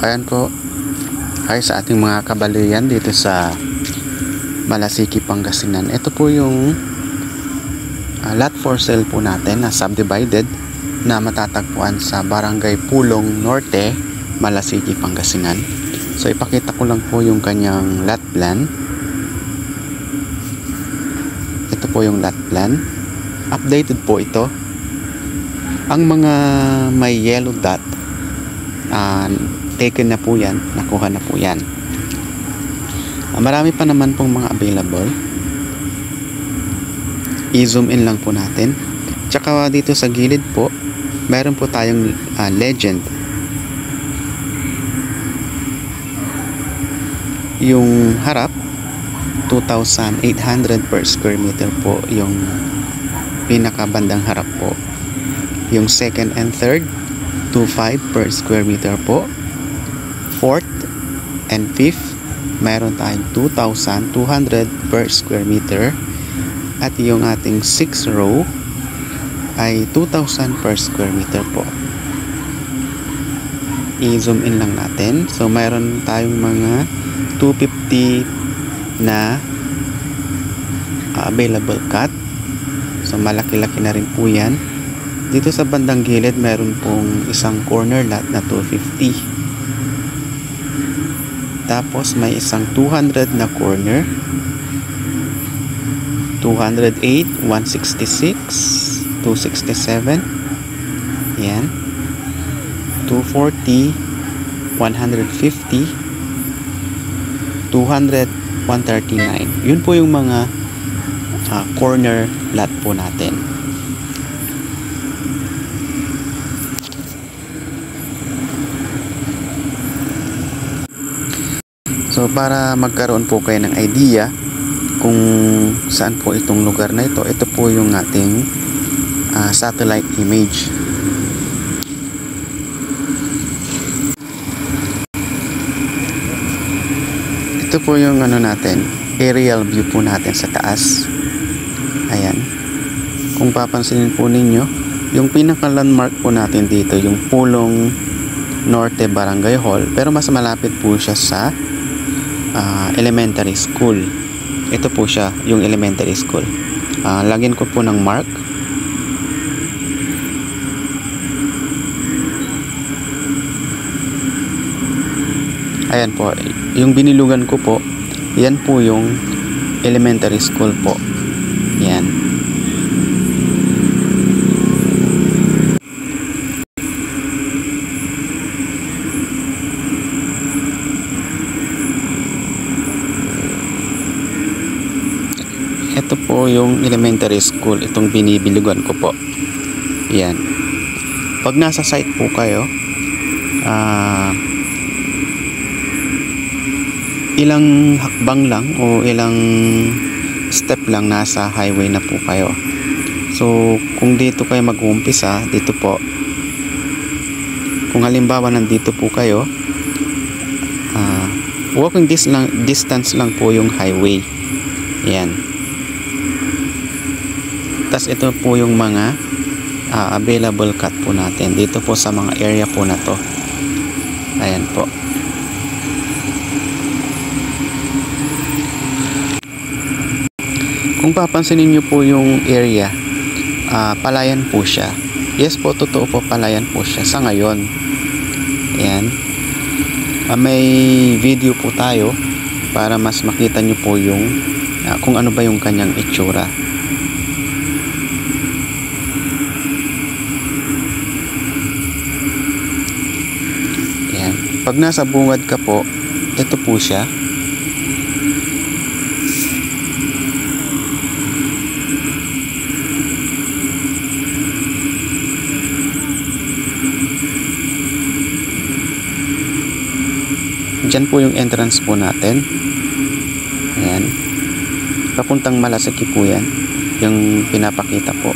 Ayan po ay sa ating mga kabaluyan dito sa Malasiki, Pangasinan. Ito po yung lot for sale po natin na subdivided na matatagpuan sa Barangay Pulong Norte, Malasiki, Pangasinan. So ipakita ko lang po yung kanyang lot plan. Ito po yung lot plan. Updated po ito. Ang mga may yellow dot, taken na po yan, nakuha na po yan. Marami pa naman pong mga available. I-zoom in lang po natin. Tsaka dito sa gilid po, meron po tayong legend. Yung harap, 2,800 per square meter po yung pinakabandang harap po. Yung second and third, 2,500 per square meter po. Fourth and fifth, meron tayong 2,200 per square meter. At yung ating 6th row ay 2,000 per square meter po. I-zoom in lang natin. So meron tayong mga 250 na available cut. So malaki-laki na rin po yan. Dito sa bandang gilid meron pong isang corner lot na 250. Tapos may isang 200 na corner, 208, 166, 267, yan, 240, 150, 200, 139. Yun po yung mga corner lot po natin. So para magkaroon po kayo ng idea kung saan po itong lugar na ito, ito po yung ating satellite image. Ito po yung natin, aerial view po natin sa taas. Ayan. Kung papansinin po ninyo, yung pinaka landmark po natin dito, yung Pulong Norte Barangay Hall, pero mas malapit po siya sa elementary school. Ito po siya, yung elementary school. Lagyan ko po ng mark. Ayan po, yung binilugan ko po, yan po yung elementary school po. Yan. Ito po yung elementary school, itong binibilugan ko po. Yan. Pag nasa site po kayo, ilang hakbang lang o ilang step lang nasa highway na po kayo. So kung dito kayo mag-uumpisa, dito po, kung halimbawa nandito po kayo, walking distance lang po yung highway. Yan. Tas ito po yung mga available cut po natin dito po sa mga area po na to. Ayan po. Kung papansinin nyo po yung area, palayan po siya. Yes po, totoo po, palayan po siya sa ngayon. Ayan. May video po tayo para mas makita nyo po yung kung ano ba yung kanyang itsura. Pag nasa bungad ka po, ito po siya. Diyan po yung entrance po natin. Ayan. Papuntang Malasiki po yan. Yung pinapakita po.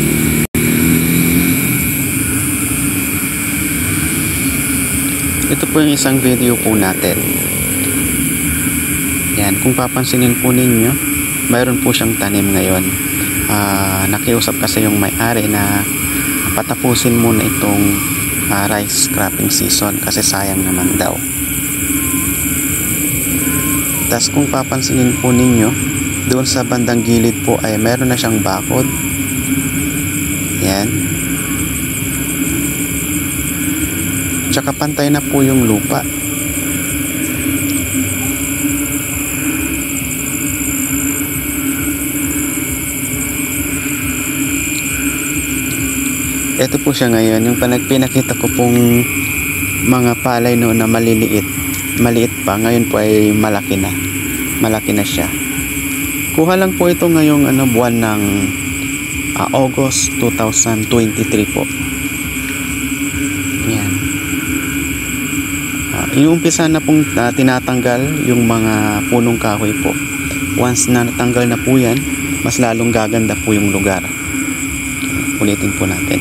Ito po po yung isang video po natin. Yan, kung papansinin po ninyo, mayroon po siyang tanim ngayon. Nakiusap kasi yung may-ari na patapusin muna itong rice cropping season kasi sayang naman daw. Tas kung papansinin po ninyo, doon sa bandang gilid po ay meron na siyang bakod. Yan. Tsaka pantay na po yung lupa. Ito po siya ngayon, yung pinakita ko pong mga palay noon na maliit pa, ngayon po ay malaki na siya. Kuha lang po ito ngayong buwan ng August 2023 po. Yan. Inuumpisa na pong tinatanggal yung mga punong kahoy po. Once na natanggal na po yan, mas lalong gaganda po yung lugar. Ulitin po natin.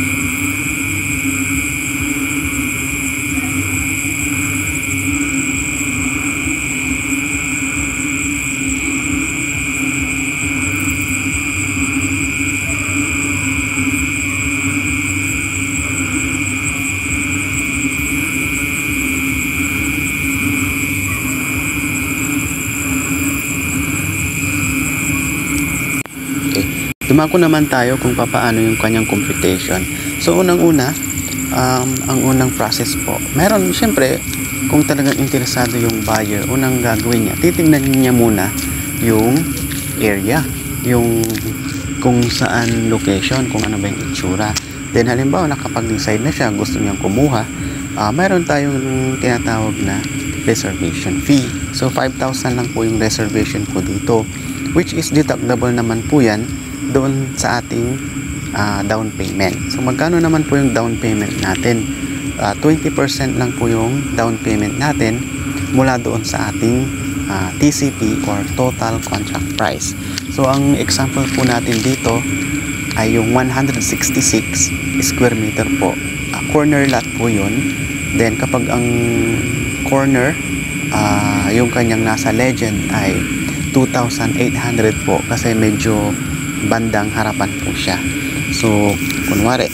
Dumako naman tayo kung paano yung kanyang computation. So unang-una, ang unang process po, meron syempre kung talagang interesado yung buyer, unang gagawin niya, titingnan niya muna yung area, yung kung saan location, kung ano ba yung itsura. Then halimbawa nakapag-decide na siya, gusto niyang kumuha, meron tayong tinatawag na reservation fee. So 5,000 lang po yung reservation po dito, which is deductible naman po yan doon sa ating down payment. So magkano naman po yung down payment natin? 20% lang po yung down payment natin mula doon sa ating TCP or total contract price. So ang example po natin dito ay yung 166 square meter po. Corner lot po yun. Then kapag ang corner, yung kanyang nasa legend ay 2,800 po kasi medyo bandang harapan po siya. So kunwari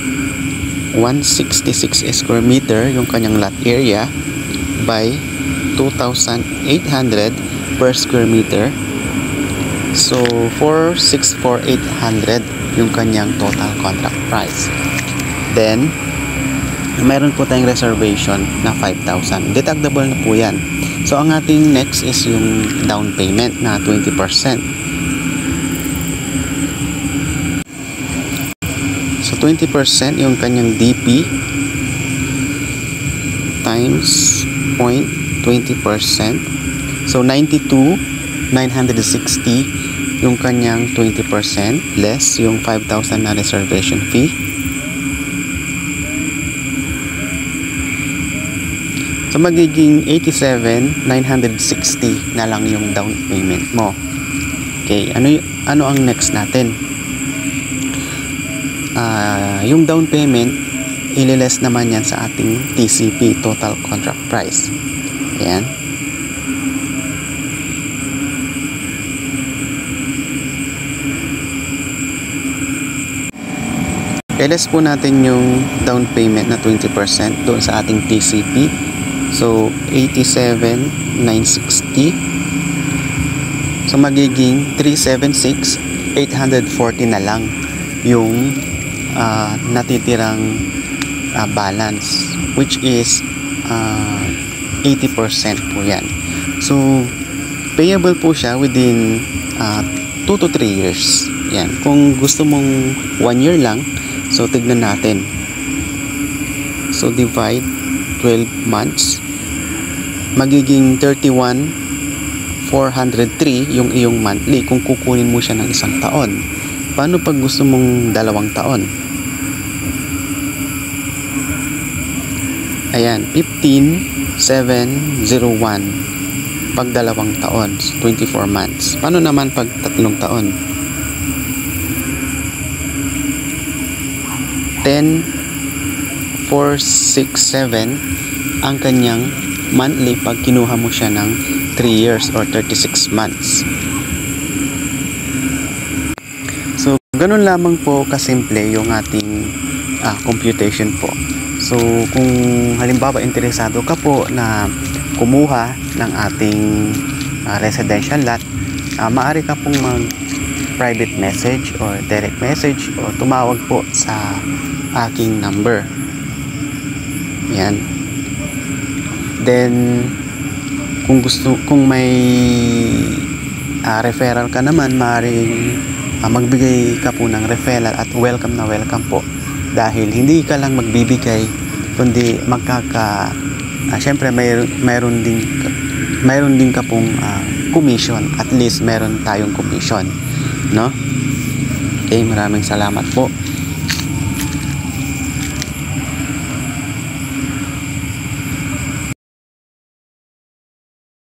166 square meter yung kanyang lot area by 2,800 per square meter. So 464,800 yung kanyang total contract price. Then meron po tayong reservation na 5,000. Deductible na po yan. So ang ating next is yung down payment na 20%. So 20% yung kanyang DP times 0.20%. So 92,960 yung kanyang 20% less yung 5,000 na reservation fee. So magiging 87,960 na lang yung down payment mo. Okay, ano ang next natin? Yung down payment, ililes naman yan sa ating TCP, total contract price. Ayan. Iles po natin yung down payment na 20% doon sa ating TCP. So 87,960. So magiging 376,840 na lang yung natitirang balance, which is 80% po yan. So payable po siya within 2 to 3 years. Yan. Kung gusto mong 1 year lang, so tignan natin. So divide 12 months, magiging 31,403 yung iyong monthly kung kukunin mo siya ng 1 taon. Paano pag gusto mong 2 taon? Ayan, 15,701 pag 2 taon, so 24 months. Paano naman pag 3 taon? 10,467 ang kanyang monthly pag kinuha mo siya ng 3 years or 36 months. So, ganun lamang po kasimple yung ating computation po. So, kung halimbawa interesado ka po na kumuha ng ating residential lot, maaari ka pong mag-private message or direct message o tumawag po sa aking number. Yan. Then, kung may referral ka naman, maaaring magbigay ka po ng referral at welcome na welcome po. Dahil hindi ka lang magbibigay, kundi syempre mayroon din ka pong commission. At least meron tayong commission, no? Okay, maraming salamat po.